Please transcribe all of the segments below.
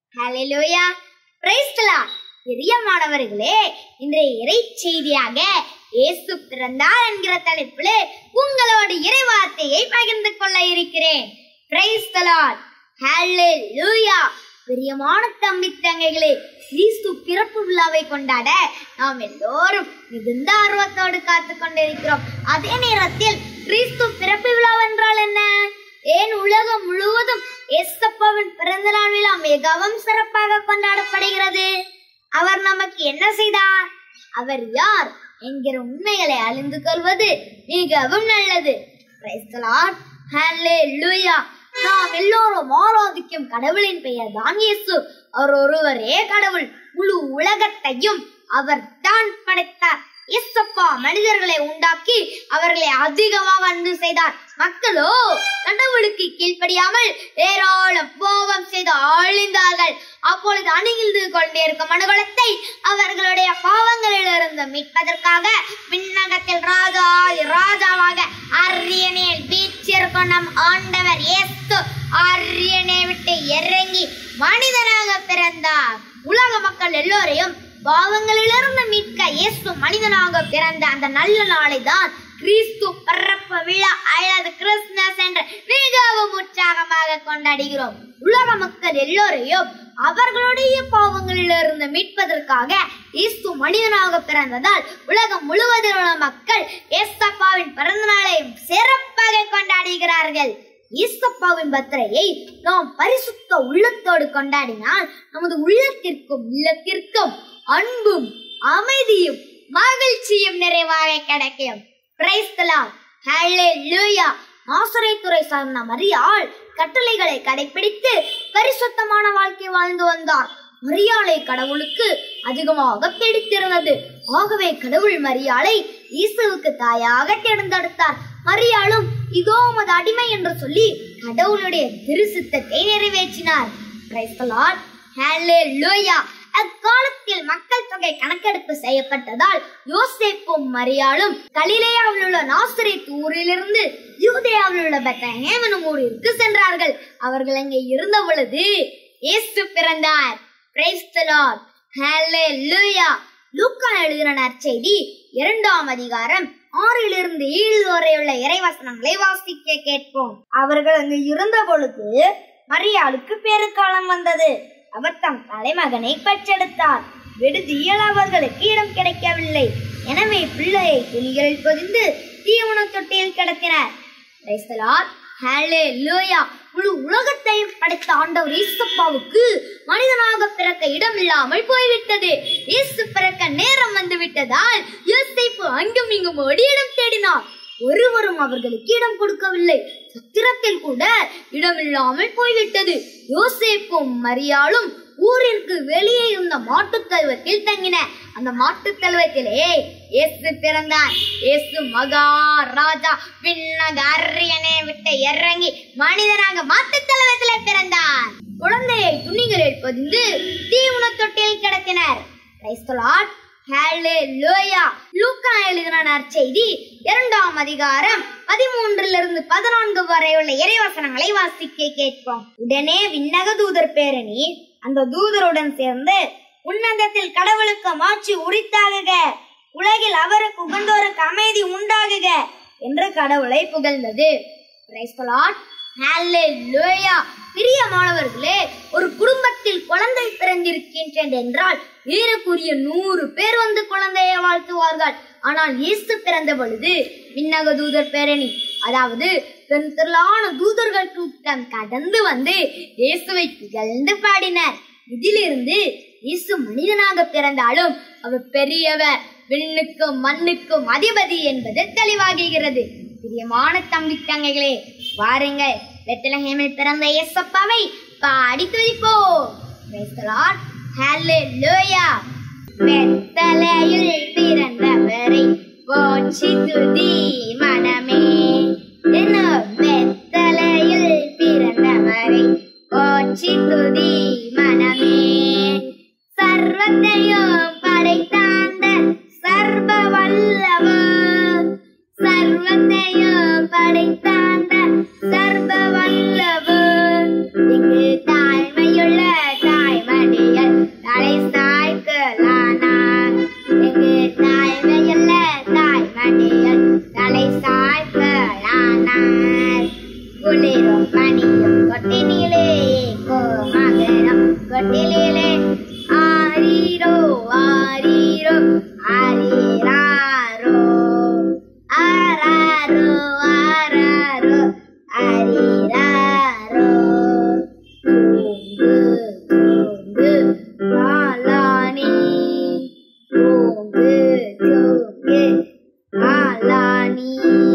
Hallelujah, price the Lord. பிரியமானவர்களே, இன்றைய இறை செய்தியாக இயேசு பிறந்தார் என்கிற தலைப்பில் உங்களோடு இறை வார்த்தையை பகிர்ந்து கொள்ள இருக்கிறேன். Praise the lord, hallelujah. பிரியமான தம்பி தங்கைகளே, கிறிஸ்து பிறப்பு விழாவை கொண்டாட நாம் எல்லோரும் மிகுந்த ஆர்வத்தோடு காத்து கொண்டிருக்கிறோம். அதே நேரத்தில் கிறிஸ்து பிறப்பு விழா என்றால் என்ன? ஏன் உலகம் முழுவதும் ஏசப்பாவின் பிறந்த நாள் விழா மிகவும் சிறப்பாக கொண்டாடப்படுகிறது? அவர் நமக்கு என்ன செய்தார்? அவர் யார் என்கிற உண்மைகளை அறிந்து கொள்வது மிகவும் நல்லது. Praise the lord, hallelujah. நாம் எல்லோரும் ஆராதிக்கும் கடவுளின் பெயர் தான் இயேசு. அவர் ஒருவரே கடவுள். முழு உலகத்தையும் அவர் தான் படைத்தார். இயேசப்பா மனிதர்களை உண்டாக்கி அவர்களை அதிகமாக அன்பு செய்தார். மக்களோ கடவுளுக்கு கீழ்ப்படியாமல் ஏராளம் பாவம் செய்து அழிந்தார்கள். அப்பொழுது அணிந்து கொண்டிருக்கும் மனுகுலத்தை அவர்களுடைய பாவங்களிலிருந்து மீட்பதற்காக விண்ணகத்தில் ராஜாவாக அரியணையில் வீற்றிருக்கும் நம் ஆண்டவர் இயேசு அரியணை விட்டு இறங்கி மனிதனாக பிறந்தார். உலக மக்கள் எல்லோரையும் பாவங்களிலிருந்து மீட்க இயேசு மனிதனாக பிறந்த அந்த நல்ல நாளை தான் கிறிஸ்து பிறப்பு விழா அல்லது கிறிஸ்துமஸ் என்று மிகவும் உற்சாகமாக கொண்டாடுகிறோம். உலக மக்கள் எல்லோரையும் அவர்களுடைய பாவங்களிலிருந்து மீட்பதற்காக இயேசு மனிதனாக பிறந்ததால் உலகம் முழுவதில் உள்ள மக்கள் ஏசப்பாவின் பிறந்த நாளை சிறப்பாக கொண்டாடுகிறார்கள். ஏசப்பாவின் பர்த்டேயை நாம் பரிசுத்த உள்ளத்தோடு கொண்டாடினால் நமது உள்ளத்திற்கும் அன்பும் அமைதியும் மகிழ்ச்சியும் நிறைவாக கிடைக்கும். பிரைஸ் தி லார்ட், ஹல்லேலூயா. நாசரேத்துரை சார்ந்த மரியாள் கட்டளைகளை கடைபிடித்து பரிசுத்தமான வாழ்க்கை வாழ்ந்து வந்தார். மரியாளை கடவுளுக்கு அதிகமாக பிடித்திருந்தது. ஆகவே கடவுள் மரியாளை இயேசுவுக்கு தாயாக தேர்ந்தெடுத்தார். மரியாளும் இதோ உமது அடிமை என்று சொல்லி கடவுளுடைய திருச்சித்தத்தை நிறைவேற்றினார். Praise the lord, hallelujah. அக்காலத்தில் மக்கள் தொகை கணக்கெடுப்பு செய்யப்பட்டதால் யோசேப்பும் மரியாளும் கலிலேயாவில் உள்ள நாசரேத் ஊரிலிருந்து யூதேயாவில் உள்ள பெத்லகேம் எனும் ஊரிற்கு சென்றார்கள். அவர்கள் அங்கே இருந்த பொழுது இயேசு பிறந்தார். பிரைஸ் தி லார்ட், ஹல்லேலூயா. லூக்கா எழுதின நற்செய்தி 2ஆம் அதிகாரம் 6-7 வரை உள்ள இறைவசனங்களை வாசிக்க கேட்போம். அவர்கள் அங்கு இருந்த பொழுது மரியாளுக்கு பேறுகாலம் வந்தது. அவர் தம் தலைமகனை பெற்றெடுத்தார். விடுதியில் அவர்களுக்கு இடம் கிடைக்கவில்லை. எனவே பிள்ளையை துணிகளில் பொதிந்து தீவன தொட்டியில் கிடத்தினர். பிரைஸ் தி லார்ட், ஹல்லேலூயா. முழு உலகத்தையும் படைத்த ஆண்டவர் இயேசுப்பாவுக்கு மனிதனாக பிறக்க இடம் இல்லாமல் போய்விட்டது. இயேசு பிறக்க நேரம் வந்து விட்டதால் யோசேப்பு அங்கும் இங்கும் ஓடி இடம் தேடினார். ஒருவரும் அவர்களுக்கு இடம் கொடுக்கவில்லை. சத்திரத்தில் கூட இடம் இல்லாமல் போய்விட்டது. யோசேப்பும் மரியாளும் ஊரிற்கு வெளியே இருந்த மாட்டுத்தல்வத்தில் தங்கின. அந்த மாட்டுத்தல்வத்திலே இயேசு பிறந்தார். இயேசு மகாராஜா விண்ணக அரியணை விட்டு இறங்கி மனிதனாக மாட்டுத்தல்வத்திலே பிறந்தார். குழந்தையை துணிகளில் பொதிந்து தீவன தொட்டியில் கிடத்தினர். பிரைஸ் தி லார்ட், ஹல்லேலூயா. லூக்கா எழுதின நற்செய்தி 2ஆம் அதிகாரம் 13-14 வரை உள்ள இறைவசனங்களை வாசிக்க கேட்போம். உடனே விண்ணக தூதர் பேரணி அந்த தூதருடன் சேர்ந்து உன்னதத்தில் கடவுளுக்கு மாட்சி உரித்தாகுக, உலகில் அவருக்கு உகந்தோருக்கு அமைதி உண்டாகுக என்று கடவுளை புகழ்ந்தது. Price the lord, hallelujah. பிரியமானவர்களே, ஒரு குடும்பத்தில் குழந்தை பிறந்திருக்கின்றது என்றால் ஏறக்குரிய 100 பேர் வந்து குழந்தையை வாழ்த்துவார்கள். ஆனால் இயேசு பிறந்த பொழுது விண்ணக தூதர் பேரணி, அதாவது பெருந்திரளான தூதர்கள் கூட்டம் கடந்து வந்து இயேசுவை புகழ்ந்து பாடினர். இதிலிருந்து இயேசு மனிதனாக பிறந்தாலும் அவர் பெரியவர், விண்ணுக்கும் மண்ணுக்கும் அதிபதி என்பது தெளிவாகிறது. பிரியமான தம்பி தங்கைகளே, வாருங்கள் பெத்லகேமில் பிறந்த இயேசப்பாவை பாடி துதிப்போம். பிரைஸ் தி லார்ட், ஹல்லேலூயா. பெத்லகேமில் பிறந்தவரை போற்றி துதி மனமே. பெத்லகேமில் பிறந்தவரை போற்றி துதி மனமே. சர்வத்தையும் படைத்தாண்ட சர்வ வல்லவர், சர்வத்தையும் படைத்தாண்ட சர்வ வல்லவர். இங்கு தாழ்மையுள்ள தாய் திலேலே ஆரீரோ ஆரீரோ ஆரீராரோ ஆராரோ ஆராரோ ஆரீராரோ தூங்கு தூங்கு மாலானி தூங்கு தூங்கு மாலானி.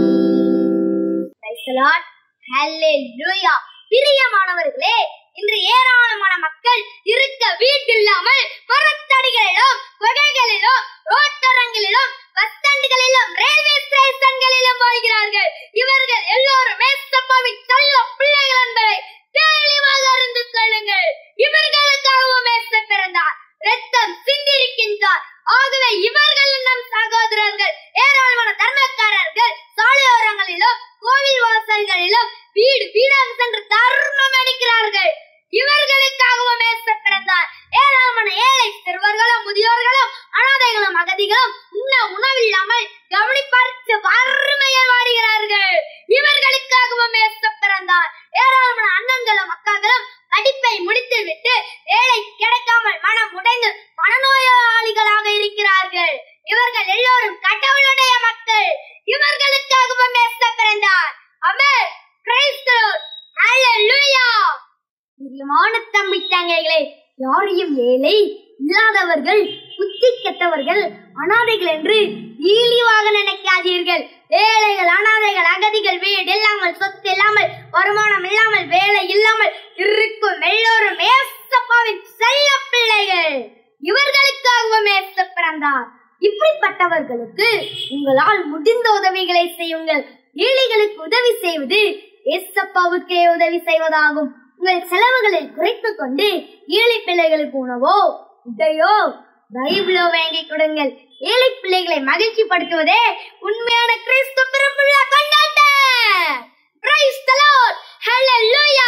Praise the Lord. Hallelujah. பிரியமானவர்களே, இன்று ஏராளமான மக்கள் இருக்க வீட்டில்லாமல் மரத்தடிகளிலும் குகைகளிலும் ரோட்டரங்களிலும் பஸ் ஸ்டாண்டுகளிலும் ரயில்வே ஸ்டேஷன்களிலும் வாழ்கிறார்கள். இவர்கள் எல்லோரும் ஏசப்பாவின் செல்ல பிள்ளைகள் என்பதை தெளிவாக அறிந்து கொள்ளுங்கள். இவர்களுக்காகவும் ஏசு பிறந்தார், இரத்தம் சிந்திருக்கின்றார். ஆகவே இவர்கள் நம் சகோதரர்கள். ஏராளமான தர்மக்காரர்கள் சாலையோரங்களிலும் கோவில் வாசல்களிலும் வீடு வீடாக சென்று தர்மம் அளிக்கிறார்கள். இவர்களுக்காகவும் ஏசு பிறந்தார். ஏராளமான ஏழை சிறுவர்களும் முதியோர்களும் அனாதைகளும் அகதிகளும் உண்ண உணவில்லாமல் கவனிப்பார்த்து வறுமையில் வாடுகிறார்கள். இவர்களுக்காகவும் ஏசு பிறந்தார். ஏராளமான அண்ணன்களும் அக்காக்களும் படிப்பை முடித்து விட்டு வேலை கிடைக்காமல் மனம் உடைந்து மனநோயாளிகளாக இருக்கிறார்கள். இவர்கள் எல்லோரும் கடவுளுடைய மக்கள். இவர்களுக்காகவும் ஏசு பிறந்தார். ஆமென். Praise the lord. ஹalleluya. பிரியமான தம்பி தங்கைகளே, யாரையும் ஏழை இல்லாதவர்கள் புத்தி கெட்டவர்கள் அனாதைகள் என்று இழிவாக நினைக்காதீர்கள். ஏழைகள் அனாதைகள் அகதிகள் வீடு இல்லாமல் சொத்து இல்லாமல் வருமானம் இல்லாமல் வேலை இல்லாமல் இருக்கும் எல்லோரும் ஏசப்பாவின் செல்ல பிள்ளைகள். இவர்களுக்காகவும் ஏசு பிறந்தார். இப்படிப்பட்டவர்களுக்கு உங்களால் முடிந்த உதவிகளை செய்யுங்கள். ஏழைகளுக்கு உதவி செய்வது ஏசப்பாவுக்கே உதவி செய்வதாகும். உங்கள் செலவுகளை குறைத்துக் கொண்டு ஏழை பிள்ளைகளுக்கு உணவோ உடையோ பைபிளோ வாங்கி கொடுங்கள். ஏழை பிள்ளைகளை மகிழ்ச்சி படுத்துவதே உண்மையான கிறிஸ்து பிறப்பு விழா கொண்டாட்டம். Praise the lord. ஹalleluya.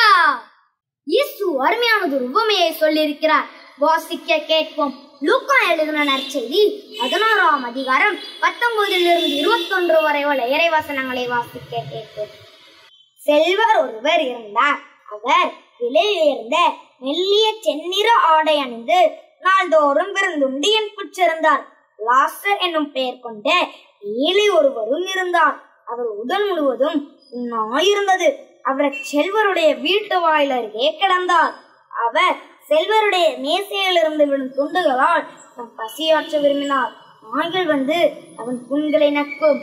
இயேசு அருமையானது உவமையை சொல்லியிருக்கிறார். வாசிக்க கேட்போம். லூக்கா எழுதின நற்செய்தி 16ஆம் அதிகாரம் 19 - 21 வரை உள்ள இறைவசனங்களை வாசிக்க கேட்போம். செல்வர் ஒருவர் இருந்தார். அவர் விலை உயர்ந்த மெல்லிய செந்நிற ஆடை அணிந்து நாள்தோறும் விருந்துண்டு என்புற்றிருந்தார். லாசர் என்னும் பெயர் கொண்ட ஏழை ஒருவரும் இருந்தார். அவர் உடல் முழுவதும் உண்ணாயிருந்தது. அவர் செல்வருடைய வீட்டு வாயில் அருகே கிடந்தார். அவர் செல்வருடைய மேசையிலிருந்து விழும் துண்டுகளால் தம் பசியாற்ற விரும்பினார். நாய்கள் வந்து அவன் புண்களை நக்கும்.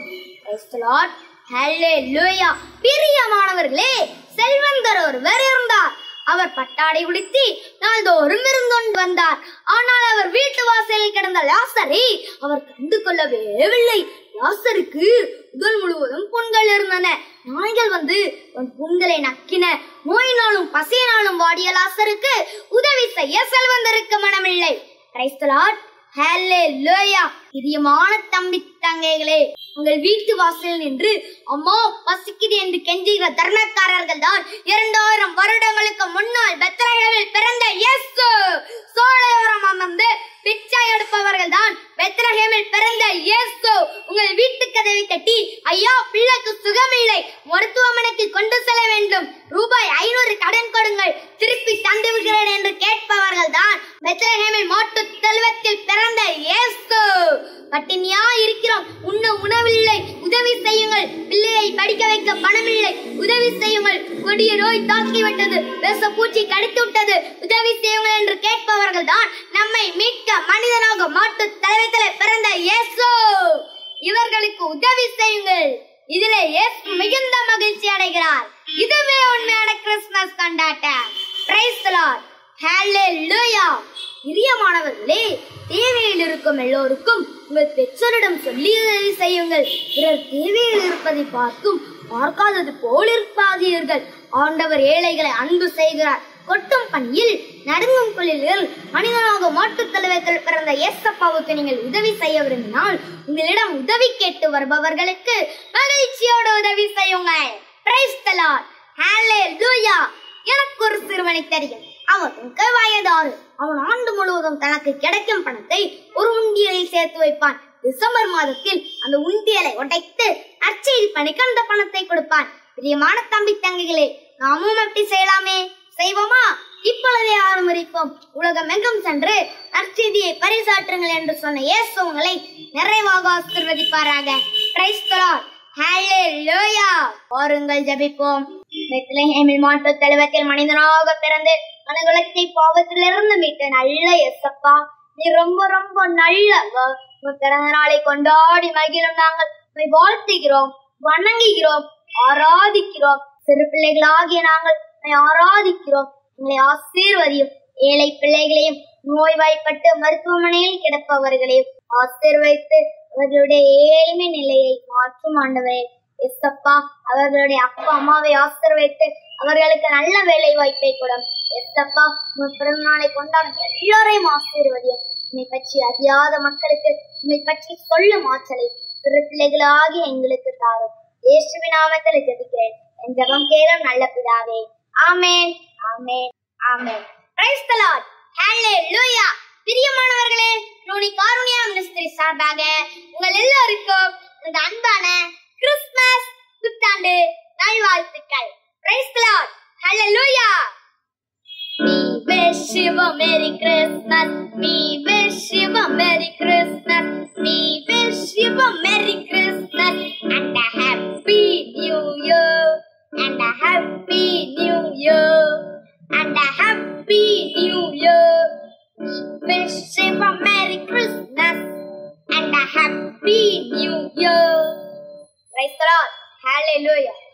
ஹalleluya. பிரியமானவர்களே, செல்வந்தர் ஒருவர் இருந்தார். அவர் பட்டாடை உடுத்தி நாள்தோறும் விருந்தொண்டு வந்தார். ஆனால் அவர் வீட்டு வாசலில் கிடந்த லாசரை அவர் கண்டு கொள்ளவே இல்லை. லாசருக்கு உடல் முழுவதும் புண்கள் இருந்தன. நாய்கள் வந்து புண்களை நக்கின. நோயினாலும் பசியினாலும் வாடிய லாசருக்கு உதவி செய்ய செல்வந்தருக்கு மனமில்லை. Price the lord. ஹalleluya. பிரியமான தம்பி தங்கைகளே, உங்கள் வீட்டு வாசலில் நின்று அம்மா பசிக்குது என்று கெஞ்சுகிற தர்மக்காரர்கள் தான் 2000 வருடங்களுக்கு முன்னால் பெத்லகேமில் பிறந்த இயேசு. சோலையோரம் அமர்ந்து பிச்சை எடுப்பவர்கள் தான் பெத்லகேமில் பிறந்த இயேசு. உங்கள் வீட்டு கதவை தட்டி ஐயா பிள்ளைக்கு சுகமில்லை, மருத்துவமனைக்கு கொண்டு செல்ல வேண்டும், ரூபாய் 500 கடன் கொடுங்கள், திருப்பி தந்து விடுகிறேன் என்று கேட்பவர்கள் தான் பெத்லகேமில் மாட்டு தொழுவத்தில் பிறந்த இயேசு. பட்டினியா இருக்கிறோம், உண்ண உணவில்லை, உதவி செய்யுங்கள். பிள்ளையை படிக்க வைக்க பணமில்லை, உதவி செய்யுங்கள். கொடிய நோய் தாக்கிவிட்டது, விஷ பூச்சி கடித்து விட்டது, உதவி செய்யுங்கள் என்று கேட்பவர்கள் தான் நம்மை மீட்க மனிதனாக மாட்டு தலைவத்தில் பிறந்த இயேசு. இவர்களுக்கு உதவி செய்யுங்கள். இதிலே இயேசு மிகுந்த மகிழ்ச்சி அடைகிறார். இதுவே உண்மையான கிறிஸ்துமஸ் கொண்டாட்டம். Praise the lord. ஹalleluya. பிரியமானவர்களே, தேவையில் இருக்கும் எல்லோருக்கும் உங்கள் பெற்றோரிடம் சொல்லி உதவி செய்யுங்கள். பிறர் தேவையில் இருப்பதை பார்க்காதது போல் இருப்பாதீர்கள். ஆண்டவர் ஏழைகளை அன்பு செய்கிறார். கொட்டும் பணியில் நடுங்கும் குளிரில் மனிதனாக மாட்டுத் தலைவத்தில் பிறந்த ஏசப்பாவுக்கு நீங்கள் உதவி செய்ய விரும்பினால் உங்களிடம் உதவி கேட்டு வருபவர்களுக்கு மகிழ்ச்சியோடு உதவி செய்யுங்கள். Praise the lord. ஹalleluya. எனக்கு ஒரு சிறுவனை தெரியும். அவனுக்கு வயது 6. அவன் ஆண்டு முழுவதும் தனக்கு கிடைக்கும் பணத்தை ஒரு உண்டியலில் சேர்த்து வைப்பான். டிசம்பர் மாதத்தில் அந்த உண்டியலை உடைத்து நற்செய்தி பணிக்கு அந்த பணத்தை கொடுப்பான். பிரியமான தம்பி தங்கைகளே, நாமும் அப்படி செய்யலாமே? செய்வோமா? இப்பொழுதே ஆரம்பி பிரயாணிப்போம், உலகமெங்கும் சென்று நற்செய்தியை பரிசாற்றுங்கள் என்று சொன்ன இயேசு உங்களை நிறைவாக ஆசீர்வதிப்பாராக. Praise the lord. ஹல்லேலூயா. வாருங்கள் ஜெபிப்போம். பெத்லஹேமில் மாட்டுத் தொழுவத்தில் மனிதனாக பிறந்து மனிதகுலத்தை பாவத்திலிருந்து மீட்ட நல்ல இயேசப்பா, நீ ரொம்ப ரொம்ப நல்லவர். உங்க பிறந்த நாளை கொண்டாடி மகிழும் நாங்கள் உம்மை வாழ்த்துகிறோம், வணங்குகிறோம், ஆராதிக்கிறோம். சிறு பிள்ளைகளாகிய நாங்கள் உம்மை ஆராதிக்கிறோம். உங்களை ஆசீர்வதியும். ஏழை பிள்ளைகளையும் நோய்வாய்ப்பட்டு மருத்துவமனையில் கிடப்பவர்களையும் ஆசீர்வதித்து அவர்களுடைய ஏழ்மை நிலையை மாற்றும் ஆண்டவரே. எஸ்அப்பா, அவர்களுடைய அப்பா அம்மாவை ஆசீர்வதித்து அவர்களுக்கு நல்ல வேலை வாய்ப்பை கொடும். எஸ்அப்பா, உங்கள் பிறந்த நாளை கொண்டாடும் எல்லாரையும் ஆசீர்வதியும். உண்மை பற்றி அறியாத மக்களுக்கு உண்மை பற்றி சொல்லும் ஆற்றலை சிறு பிள்ளைகளாகி எங்களுக்கு தாரும். இயேசுவின் நாமத்தில் ஜெபிக்கிறேன். என் ஜெபம் கேளும் நல்ல பிதாவே. Amen, amen, amen. Praise the lord. Hallelujah. பிரியமானவர்களே, நூனி காருண்யா மினிஸ்ட்ரி சார்பாக உங்கள் எல்லாருக்கும் இந்த அன்பான கிறிஸ்துமஸ் புத்தாண்டு நல்வாழ்த்துக்கள். Praise the lord. Hallelujah. We wish you a Merry Christmas. We wish you a Merry Christmas. We wish you a Merry Christmas and a Happy New Year. And a Happy New Year. And a Happy New Year. We wish you a Merry Christmas and a Happy New Year. Praise the Lord. Hallelujah.